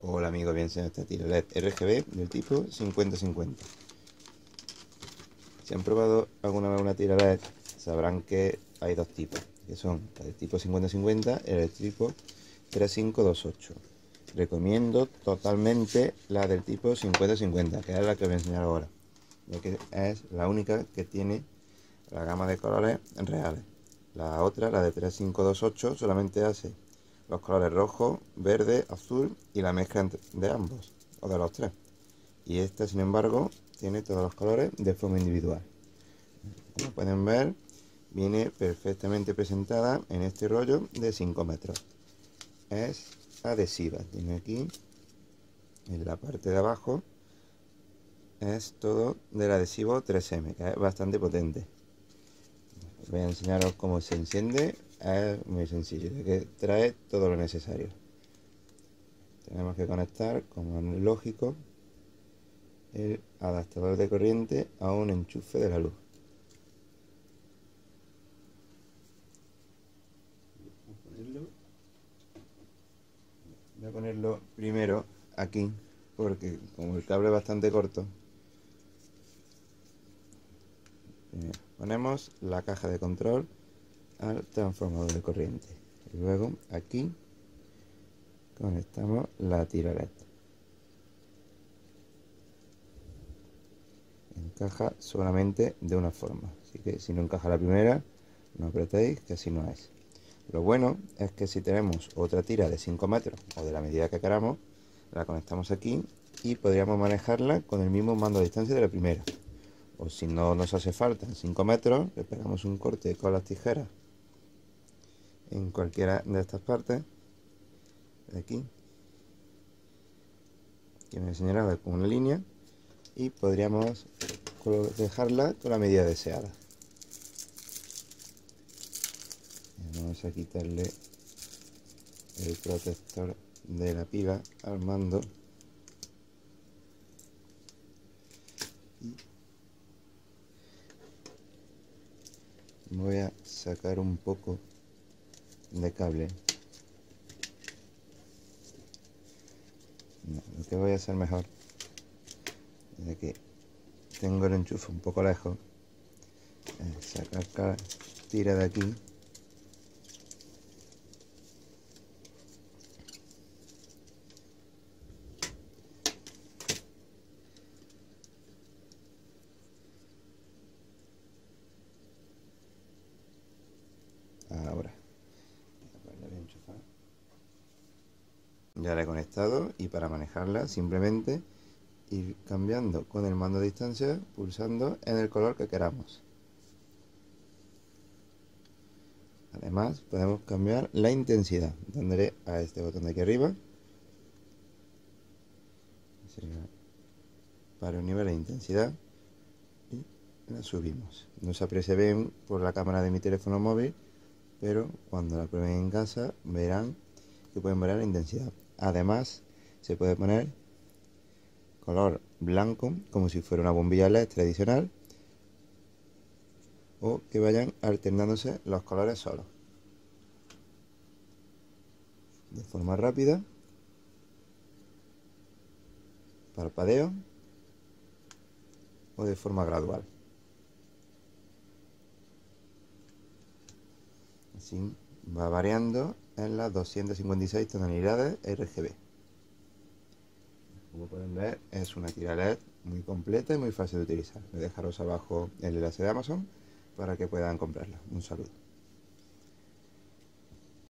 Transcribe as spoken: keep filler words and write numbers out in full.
Hola amigos, voy a enseñar esta tira L E D R G B del tipo cincuenta cincuenta. Si han probado alguna vez una tira L E D, sabrán que hay dos tipos, que son la del tipo cincuenta cincuenta y la del tipo treinta y cinco veintiocho. Recomiendo totalmente la del tipo cincuenta cincuenta, que es la que voy a enseñar ahora, ya que es la única que tiene la gama de colores reales. La otra, la de treinta y cinco veintiocho, solamente hace los colores rojo, verde, azul y la mezcla de ambos, o de los tres. Y esta, sin embargo, tiene todos los colores de forma individual. Como pueden ver, viene perfectamente presentada en este rollo de cinco metros. Es adhesiva, tiene aquí, en la parte de abajo, es todo del adhesivo tres eme, que es bastante potente. Voy a enseñaros cómo se enciende. Es muy sencillo, ya que trae todo lo necesario. Tenemos que conectar, como es lógico, el adaptador de corriente a un enchufe de la luz. Voy a ponerlo primero aquí, porque como el cable es bastante corto, primero ponemos la caja de control al transformador de corriente. Y luego aquí conectamos la tira L E D. Encaja solamente de una forma, así que si no encaja la primera, no apretéis, que así no es. Lo bueno es que si tenemos otra tira de cinco metros o de la medida que queramos, la conectamos aquí y podríamos manejarla con el mismo mando a distancia de la primera. O si no nos hace falta en cinco metros, le pegamos un corte con las tijeras en cualquiera de estas partes de aquí, que me enseñará con una línea, y podríamos dejarla con la medida deseada. Vamos a quitarle el protector de la pila al mando y voy a sacar un poco de cable. No, lo que voy a hacer mejor es que tengo el enchufe un poco lejos, es sacar cada tira de aquí ahora. Ya la he conectado y para manejarla simplemente ir cambiando con el mando a distancia, pulsando en el color que queramos. Además podemos cambiar la intensidad, dándole a este botón de aquí arriba para un nivel de intensidad y la subimos. No se aprecia bien por la cámara de mi teléfono móvil, pero cuando la prueben en casa verán que pueden variar la intensidad. Además se puede poner color blanco, como si fuera una bombilla L E D tradicional, o que vayan alternándose los colores solos, de forma rápida, parpadeo, o de forma gradual. Así va variando en las doscientas cincuenta y seis tonalidades R G B. Como pueden ver, es una tira L E D muy completa y muy fácil de utilizar. Voy a dejaros abajo el enlace de Amazon para que puedan comprarla. Un saludo.